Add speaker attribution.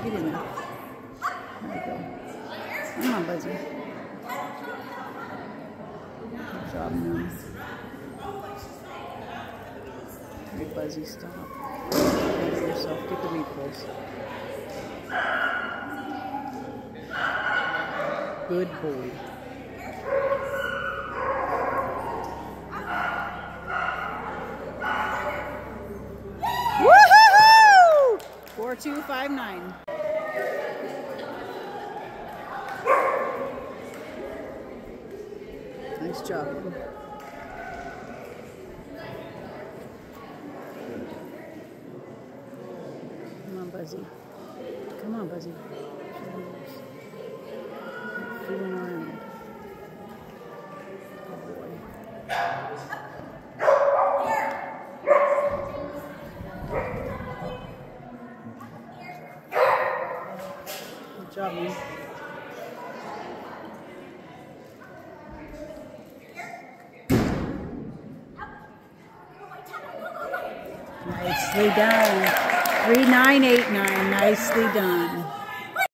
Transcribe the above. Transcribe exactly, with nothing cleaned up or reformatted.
Speaker 1: Get in there. There you go. Come on, Buzzy. Good job, Moon. Hey, Buzzy, stop. Get yourself. Get the replays. Good boy. Woohoo! Four two five nine. Nice job. Come on, Buzzy. Come on, Buzzy. Fooling around. Good boy. Good job, man. Nicely done. three nine eight nine. Nicely done.